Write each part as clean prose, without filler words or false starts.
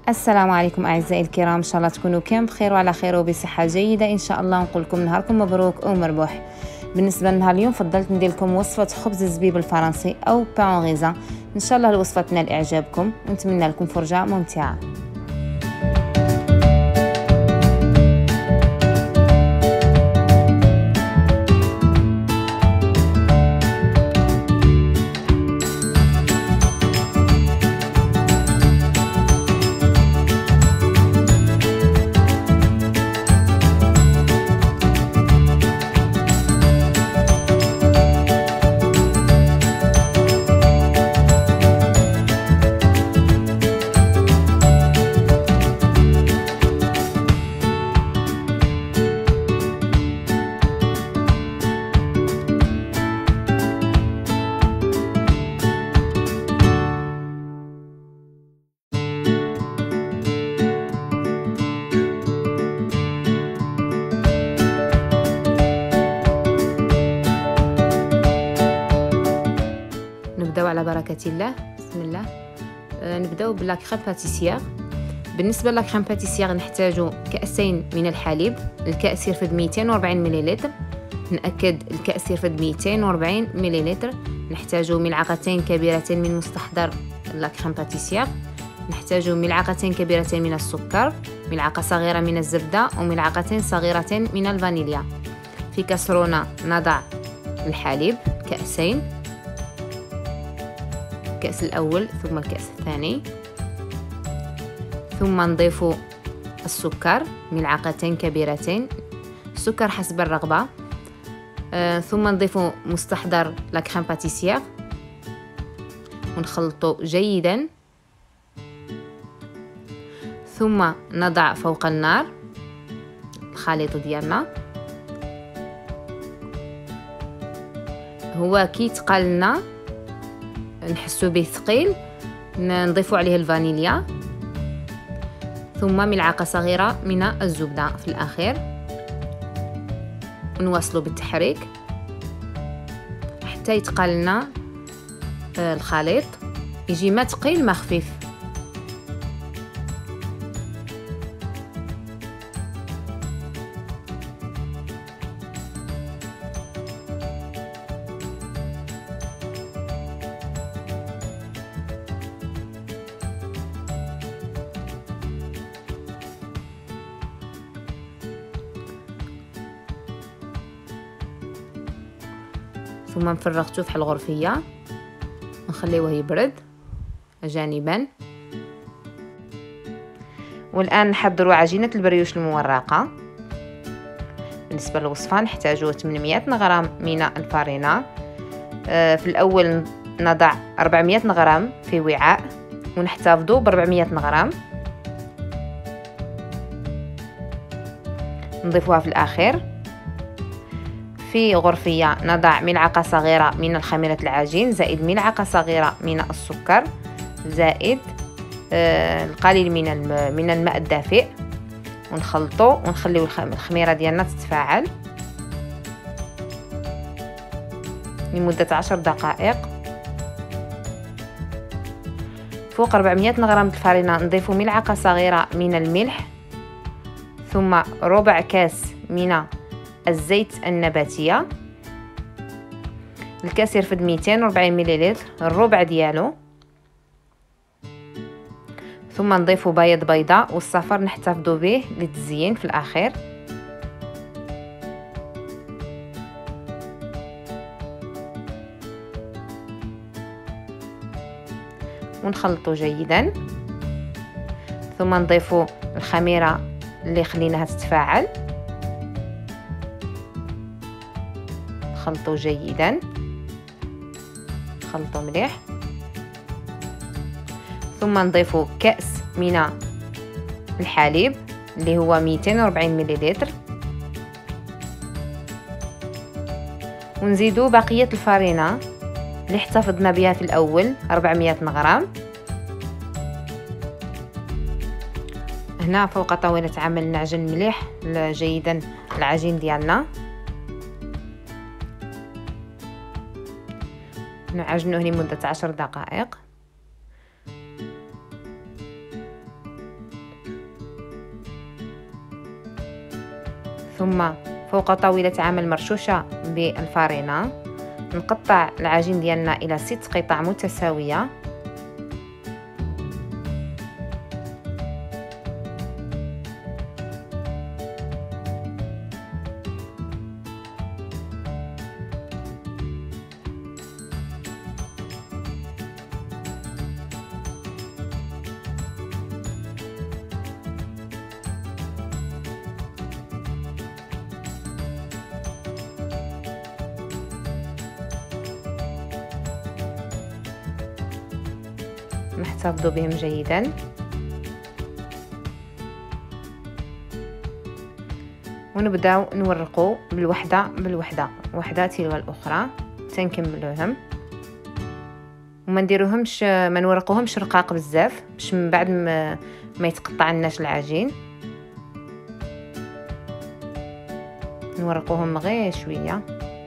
السلام عليكم اعزائي الكرام، ان شاء الله تكونوا كامل بخير وعلى خير وبصحه جيده ان شاء الله. نقول لكم نهاركم مبروك ومربوح. بالنسبه لنهار اليوم فضلت ندير لكم وصفه خبز الزبيب الفرنسي او بان غيزان. ان شاء الله الوصفه تنال اعجابكم ونتمنى لكم فرجه ممتعه. نبداو على بركه الله. بسم الله. نبداو بلا كريم باتيسيير. بالنسبه لا كريم باتيسيير نحتاجو كاسين من الحليب. الكاس يرفد 240 ملل. نأكد الكاس يرفد 240 ملل. نحتاجو ملعقتين كبيرتين من مستحضر لا كريم باتيسيير. نحتاجو ملعقتين كبيرتين من السكر، ملعقه صغيره من الزبده، وملعقتين صغيرتين من الفانيليا. في كاسرونه نضع الحليب كاسين، الكأس الأول ثم الكأس الثاني، ثم نضيف السكر ملعقتين كبيرتين، السكر حسب الرغبة، ثم نضيف مستحضر لا كريم باتيسيير ونخلطه جيدا، ثم نضع فوق النار الخليط ديالنا. هو كي يتقلنا نحسو به ثقيل نضيف عليه الفانيليا، ثم ملعقة صغيرة من الزبدة في الأخير، ونواصلوا بالتحريك حتى يتقلنا الخليط، يجي ما ثقيل ما خفيف. ثم نفرغ في الغرفية نخليوه يبرد جانبا. والآن نحضروا عجينة البريوش المورقة. بالنسبة للوصفة نحتاجو 800 غرام من الفارينة. في الأول نضع 400 غرام في وعاء ونحتفظوا ب 400 غرام، نضيفوها في الأخير. في غرفية نضع ملعقة صغيرة من الخميرة العجين زائد ملعقة صغيرة من السكر زائد القليل من الماء الدافئ، ونخلطو ونخليو الخميرة ديالنا تتفاعل لمدة 10 دقائق. فوق 400 غرام الفارينة نضيف ملعقة صغيرة من الملح، ثم ربع كاس من الزيت النباتية. الكاس يرفد 240 ملل، الربع ديالو، ثم نضيف بيض بيضة والصفر نحتفظوا به للتزيين في الأخير. ونخلطوا جيدا، ثم نضيف الخميرة اللي خليناها تتفاعل، خلطوا جيدا، خلطوا مليح، ثم نضيف كأس من الحليب اللي هو 240 ملل، ونزيدوا بقية الفارينة اللي احتفظنا بها في الأول 400 غرام. هنا فوق طاولة عمل نعجن مليح جيدا العجين ديالنا، نعجنوه لمدة 10 دقائق. ثم فوق طاولة عمل مرشوشة بالفارينة نقطع العجين ديالنا إلى 6 قطع متساوية. نحتفظ بهم جيدا. ونبداو نورقو بالوحده وحده تلو الاخرى تنكملوهم، وما نديروهمش ما نورقوهمش رقاق بزاف باش من بعد ما يتقطع لناش العجين. نورقوهم غير شويه.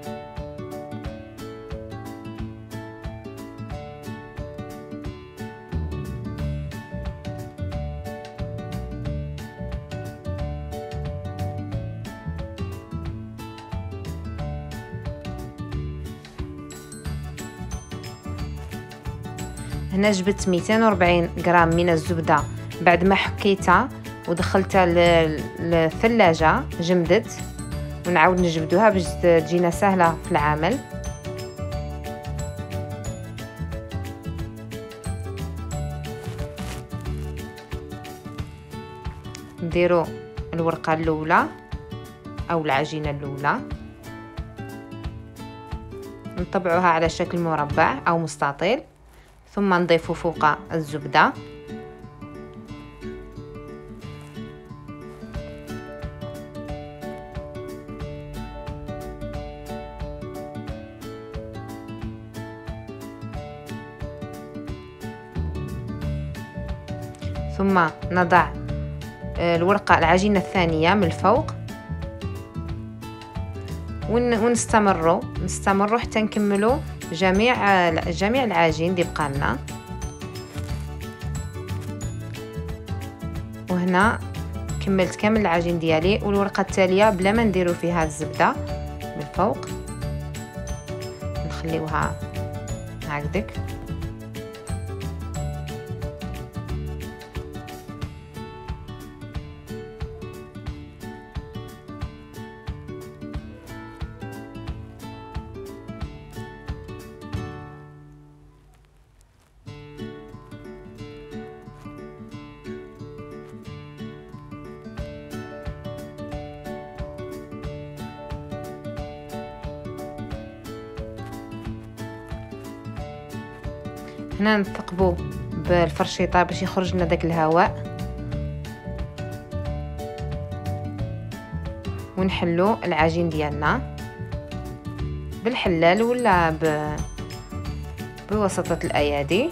هنا جبت 240 غرام من الزبدة بعد ما حكيتها ودخلتها للثلاجة جمدت، ونعاود نجبدوها باش تجينا سهلة في العمل. نديرو الورقة الأولى أو العجينة الأولى، نطبعوها على شكل مربع أو مستطيل، ثم نضيف فوق الزبدة. ثم نضع العجينة الثانية من الفوق، ونستمروا حتى نكملوا جميع العجين اللي بقى لنا. وهنا كملت كامل العجين ديالي، والورقه التاليه بلا ما نديروا فيها الزبده من الفوق نخليوها هكذاك. هنا نثقبوا بالفرشيطه باش يخرج لنا داك الهواء، ونحلو العجين ديالنا بالحلال ولا بوسطة الايادي.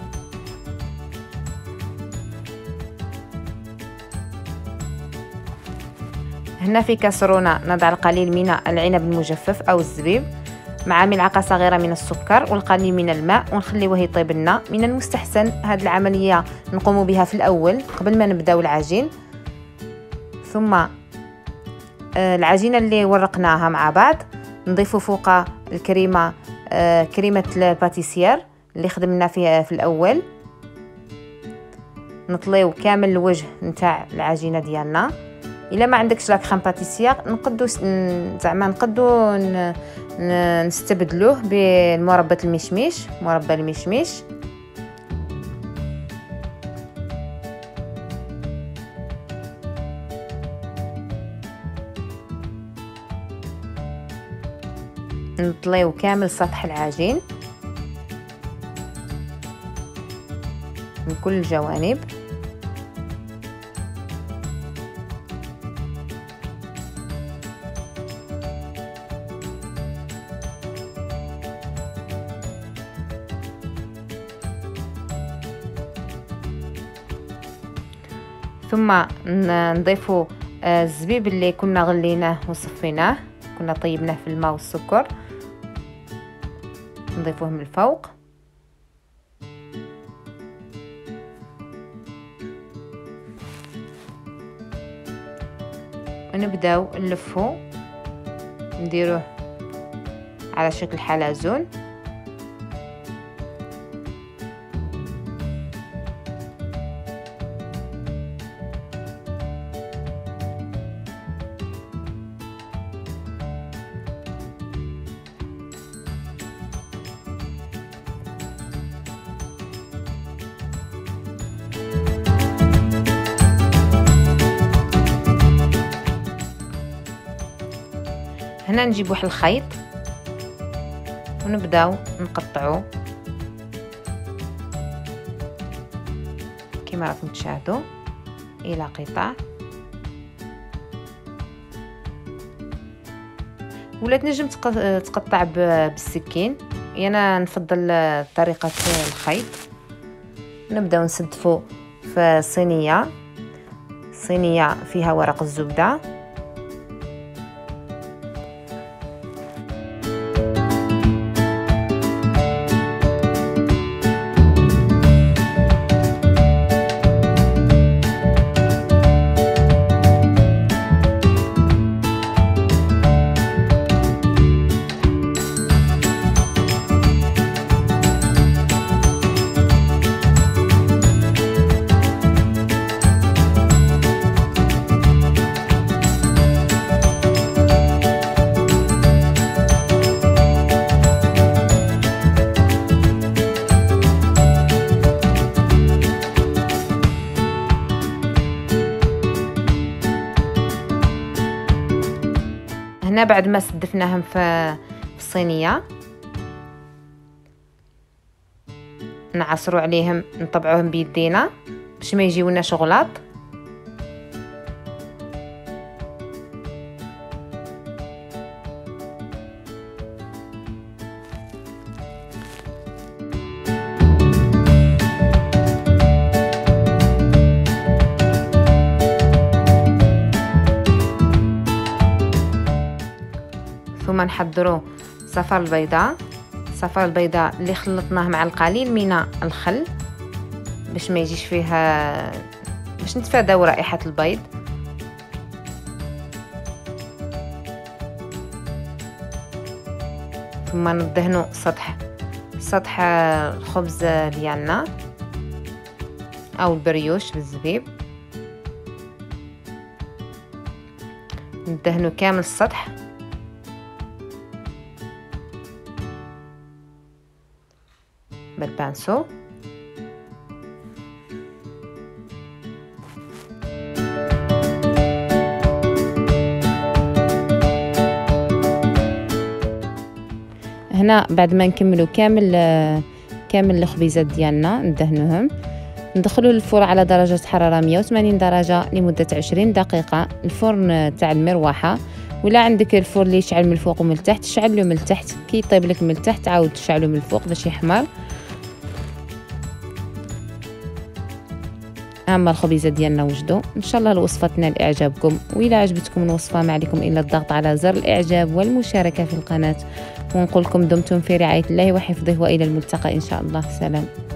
هنا في كاسرونه نضع القليل من العنب المجفف او الزبيب مع ملعقه صغيره من السكر والقليل من الماء، ونخليوه يطيب لنا. من المستحسن هذه العمليه نقوم بها في الاول قبل ما نبداو العجين. ثم العجينه اللي ورقناها مع بعض نضيف فوق الكريمه كريمه الباتيسير اللي خدمنا فيها في الاول. نطليو كامل الوجه نتاع العجينه ديالنا. الا ما عندكش لا كريم باتيسير نقدو نستبدلوه بالمربى المشمش. نطليو كامل سطح العجين من كل الجوانب. ثم نضيفوا الزبيب اللي كنا غليناه وصفيناه، كنا طيبناه في الماء والسكر، نضيفوه من الفوق. ونبداو نلفو نديروه على شكل حلزون. هنا نجيب واحد الخيط ونبداو نقطعو كما راكم تشاهدوا الى قطع، ولا تنجم تقطع بالسكين. انا نفضل طريقه الخيط. نبداو نسدفو في صينيه فيها ورق الزبده، هنا بعد ما سدفناهم في الصينيه نعصروا عليهم، نطبعوهم بيدينا باش ما يجيوناش غلاط. ثم نحضروا صفار البيضاء اللي خلطناه مع القليل من الخل باش ما يجيش فيها، باش نتفاداو رائحة البيض. ثم ندهنوا سطح الخبز ديالنا او البريوش بالزبيب، ندهنوا كامل السطح. بالبانسو هنا بعد ما نكملوا كامل الخبيزات ديالنا ندهنوهم، ندخلوا للفرن على درجة حرارة 180 درجة لمدة 20 دقيقة. الفرن تاع المروحة، ولا عندك الفرن اللي يشعل من الفوق ومن التحت شعلو من التحت، كي يطيب لك من التحت عاود تشعلو من الفوق باش يحمر. اما الخبيزه ديالنا وجدوا. ان شاء الله الوصفه تنال اعجابكم، والى عجبتكم الوصفه ما عليكم الا الضغط على زر الاعجاب والمشاركه في القناه، ونقول لكم دمتم في رعايه الله وحفظه، والى الملتقى ان شاء الله. سلام.